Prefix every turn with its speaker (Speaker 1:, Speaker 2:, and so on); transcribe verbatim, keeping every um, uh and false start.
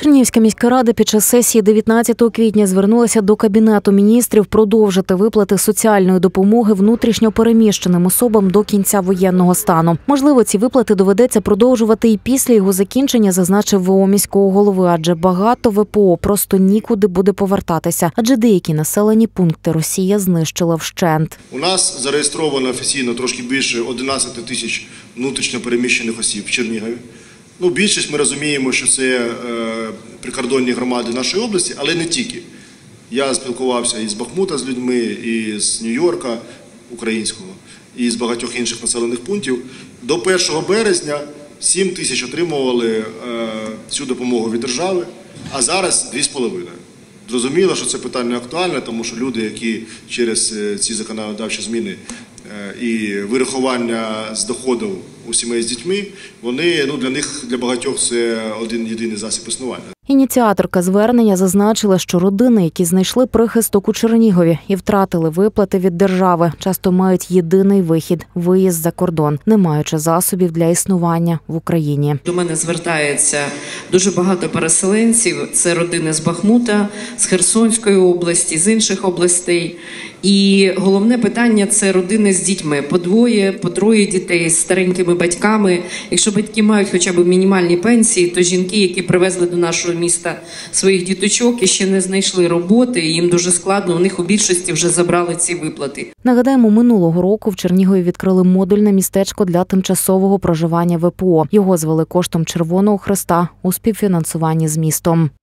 Speaker 1: Чернігівська міська рада під час сесії дев'ятнадцятого квітня звернулася до Кабінету міністрів продовжити виплати соціальної допомоги внутрішньо переміщеним особам до кінця воєнного стану. Можливо, ці виплати доведеться продовжувати і після його закінчення, зазначив ВО міського голови, адже багато ВПО просто нікуди буде повертатися, адже деякі населені пункти Росія знищила вщент.
Speaker 2: У нас зареєстровано офіційно трошки більше одинадцяти тисяч внутрішньо переміщених осіб в Чернігові. Ну, більшість ми розуміємо, що це е, прикордонні громади нашої області, але не тільки. Я спілкувався і з Бахмута з людьми, і з Нью-Йорка українського, і з багатьох інших населених пунктів. До першого березня сім тисяч отримували е, цю допомогу від держави, а зараз дві з половиною. Зрозуміло, що це питання актуальне, тому що люди, які через ці законодавчі зміни і вирахування з доходів у сімей з дітьми, вони, ну, для них, для багатьох це один єдиний засіб існування.
Speaker 1: Ініціаторка звернення зазначила, що родини, які знайшли прихисток у Чернігові і втратили виплати від держави, часто мають єдиний вихід – виїзд за кордон, не маючи засобів для існування в Україні.
Speaker 3: До мене звертається дуже багато переселенців. Це родини з Бахмута, з Херсонської області, з інших областей. І головне питання – це родини з дітьми. По двоє, по троє дітей з старенькими батьками. Якщо батьки мають хоча б мінімальні пенсії, то жінки, які привезли до нашого міста своїх діточок і ще не знайшли роботи, їм дуже складно, у них у більшості вже забрали ці виплати.
Speaker 1: Нагадаємо, минулого року в Чернігові відкрили модульне містечко для тимчасового проживання ВПО. Його звели коштом Червоного Хреста у співфінансуванні з містом.